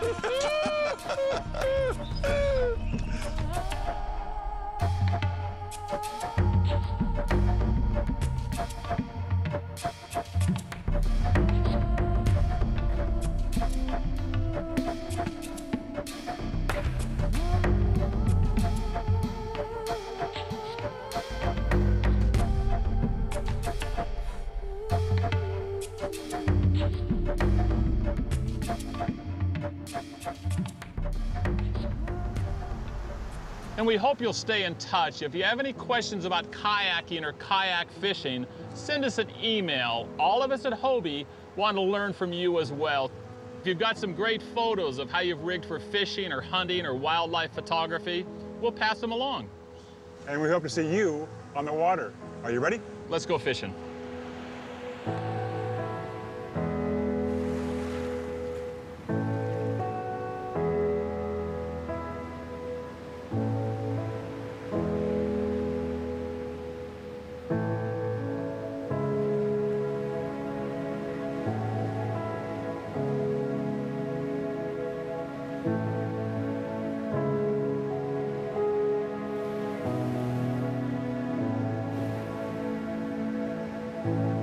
And we hope you'll stay in touch. If you have any questions about kayaking or kayak fishing, send us an email. All of us at Hobie want to learn from you as well. If you've got some great photos of how you've rigged for fishing or hunting or wildlife photography, we'll pass them along. And we hope to see you on the water. Are you ready? Let's go fishing. Bye.